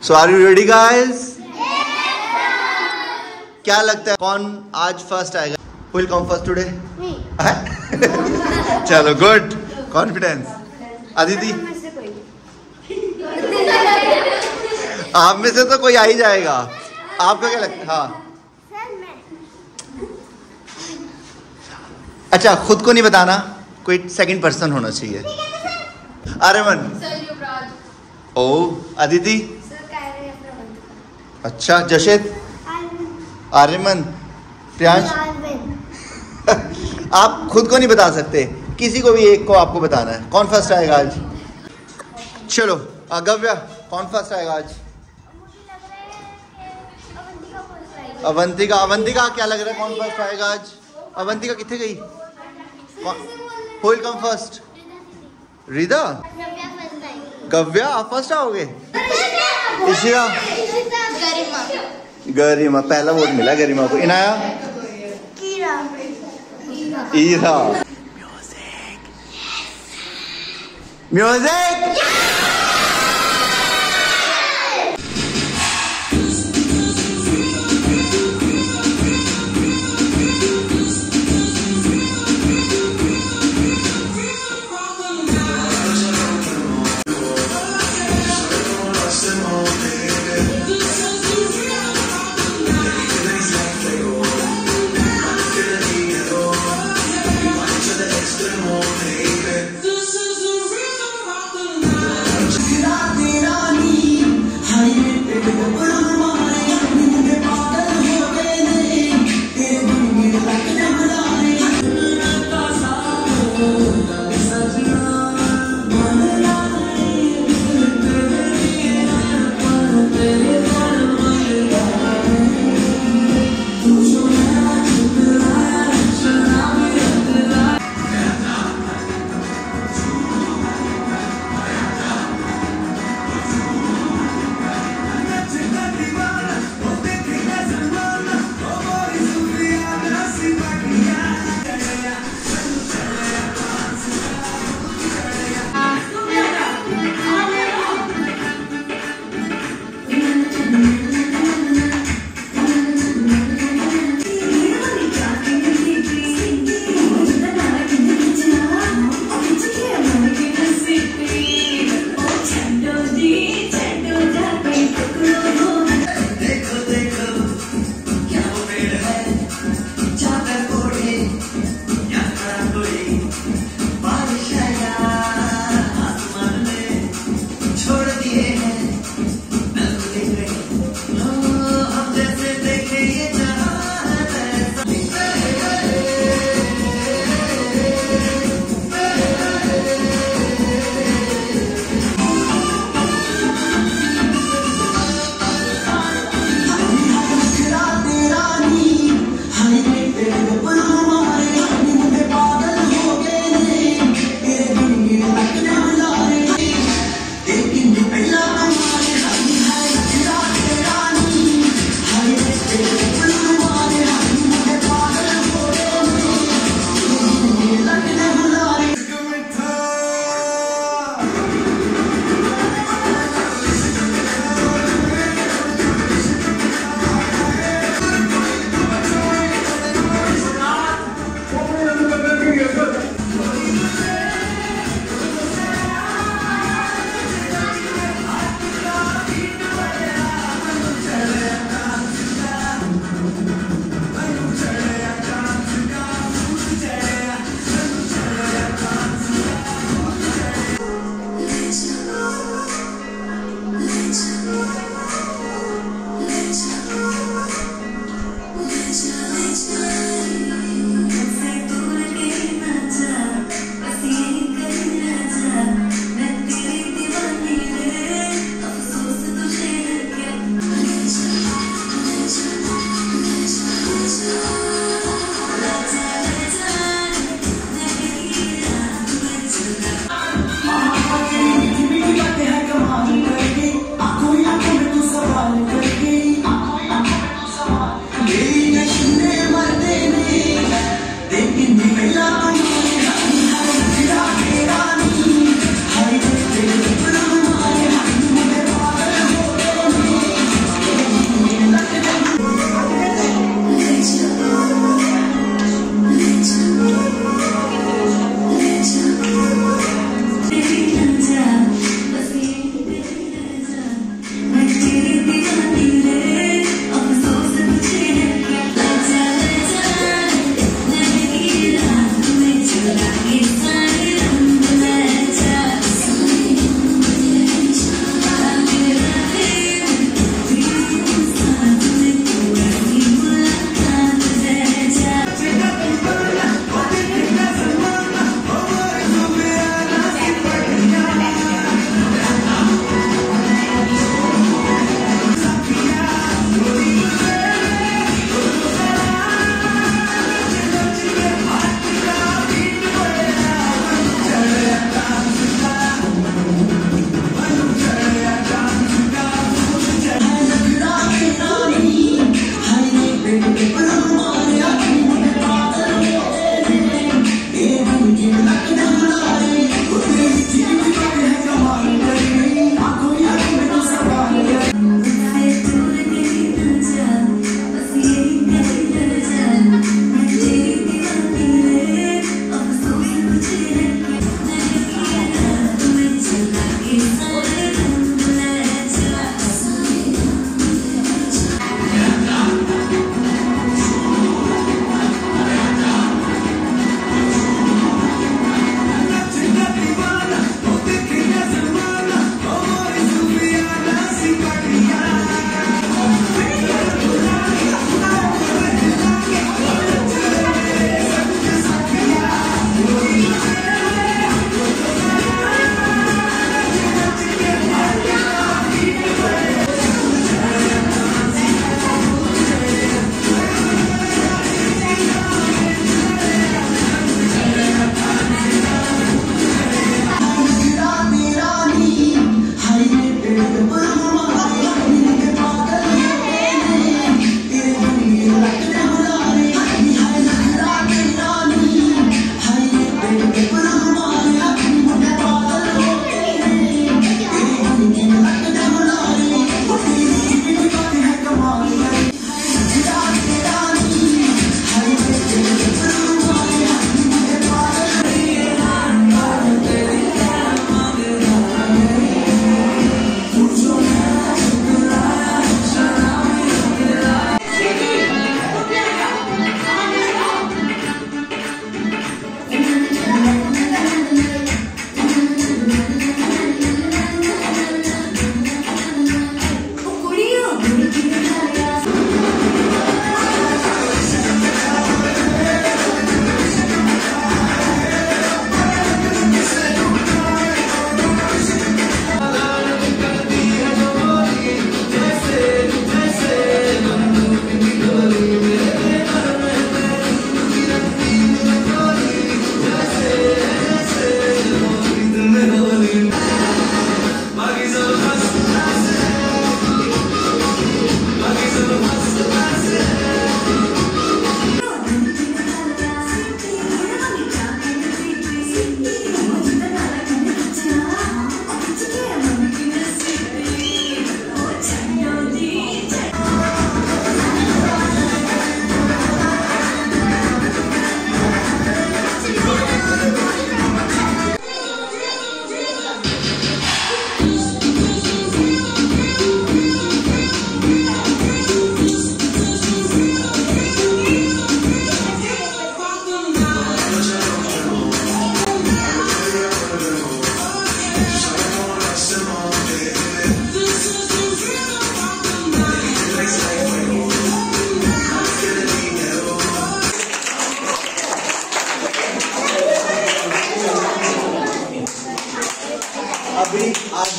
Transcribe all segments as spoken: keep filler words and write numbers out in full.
So are you ready guys? क्या लगता है कौन आज फर्स्ट आएगा? Who will come first today? Me. चलो गुड, कॉन्फिडेंस। अदिति, आप में से तो कोई आ ही जाएगा। आपको क्या लगता है? हाँ अच्छा, खुद को नहीं बताना, कोई सेकंड पर्सन होना चाहिए। आर्यमन। ओ अदिति। अच्छा जशित, आर्यमन, प्रियांश। आप खुद को नहीं बता सकते, किसी को भी एक को आपको बताना है। कौन फर्स्ट आएगा आज? चलो गव्या, कौन फर्स्ट आएगा आज? अवंतिका। अवंतिका क्या लग रहा है कौन फर्स्ट आएगा आज? अवंतिका कितने गई? Who will come first? रिदा। गव्या आप फर्स्ट आओगे? इशिका। गरिमा। पहला वोट मिला गरिमा को। इनाया। ईरा। म्यूजिक। म्यूजिक।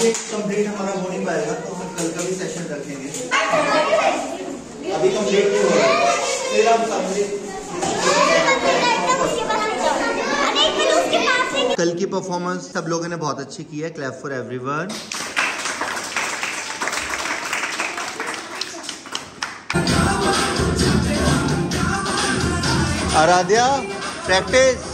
से कंप्लीट हमारा हो नहीं पाएगा तो हम कल का भी सेशन रखेंगे। अभी कंप्लीट नहीं हो रहा है, फिर हम सबमिट। कल की परफॉर्मेंस सब लोगों ने बहुत अच्छी की है। Clap for everyone. Aradhya practice.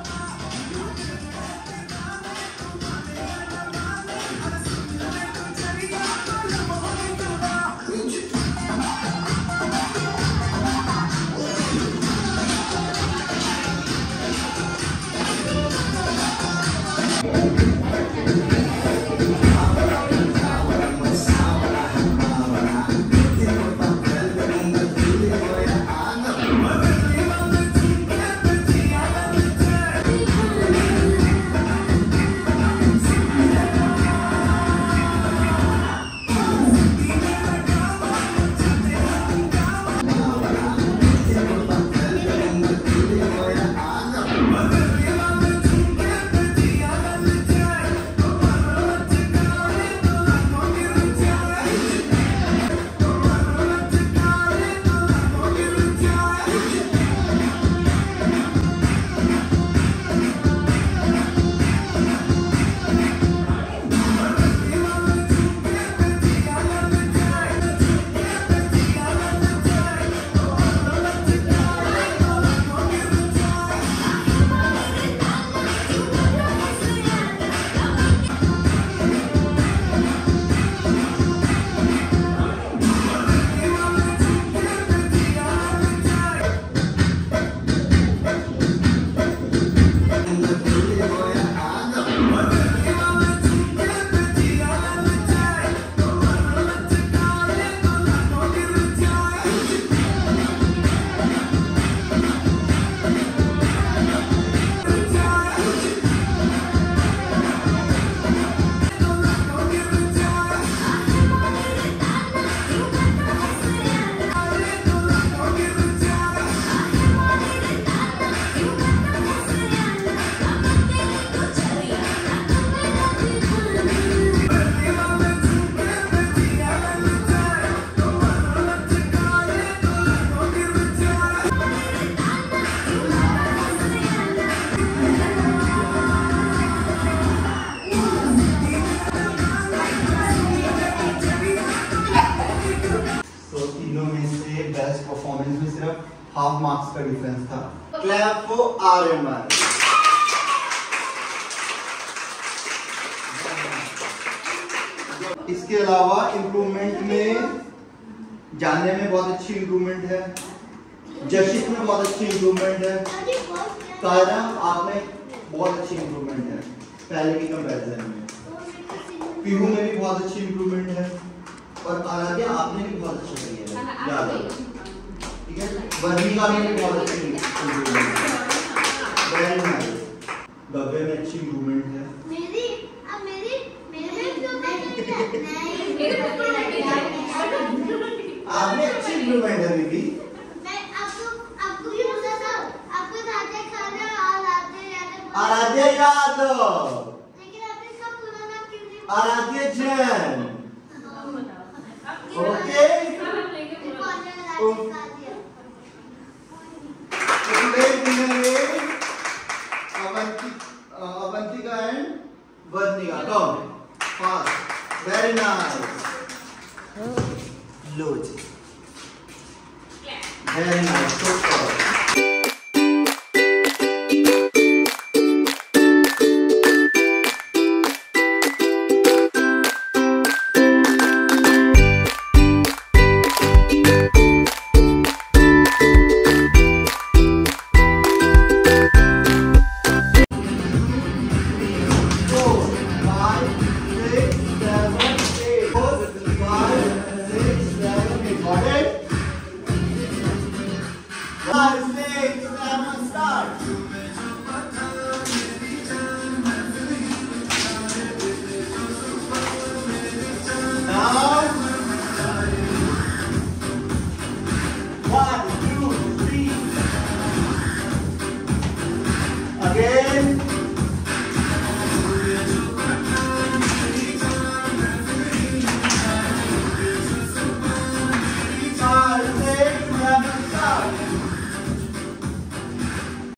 Performance में सिर्फ हाफ मार्क्स का डिफरेंस था। Clap for Aryaman. इसके अलावा इम्प्रूवमेंट में जानने में बहुत अच्छी इम्प्रूवमेंट है, जशिक में बहुत अच्छी इम्प्रूवमेंट है, कायरा आपने बहुत अच्छी इम्प्रूवमेंट है पहले की कंपैरिजन में, पीहू में भी बहुत अच्छी इम्प्रूवमेंट है और आराध्या आपने भी बहुत अच्छा किया है, याद है, ठीक है। वर्णिका में भी बहुत अच्छी इम्प्रूवमेंट है, वेरी नाइस। गव्य में अच्छी इम्प्रूवमेंट है। मेरी अब मेरी मेरे आपने अच्छी इम्प्रूवमेंट है दीदी। मैं आपको आपको भी पता था, आपको आराध्या खाना आराध्या आराध्या याद हो, लेकिन आपने इसका पूरा नाम क्यों नहीं बोला? Aradhya Jain. Okay Avantika and Varnika, come fast, very nice, लो जी, वेरी नाइस,